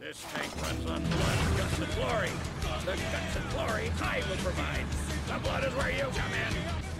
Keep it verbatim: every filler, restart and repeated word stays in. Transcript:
This tank runs on blood, guts, and glory. The guts and glory I will provide. The blood is where you come in.